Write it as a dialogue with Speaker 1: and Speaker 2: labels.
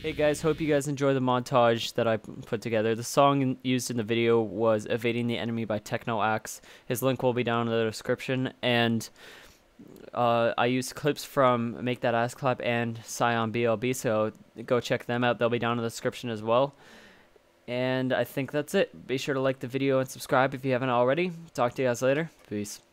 Speaker 1: Hey guys, hope you guys enjoy the montage that I put together. The song used in the video was Evading the Enemy by Techno Axe. His link will be down in the description. And I used clips from Make That Ass Clap and Scion BLB, so go check them out. They'll be down in the description as well. And I think that's it. Be sure to like the video and subscribe if you haven't already. Talk to you guys later. Peace.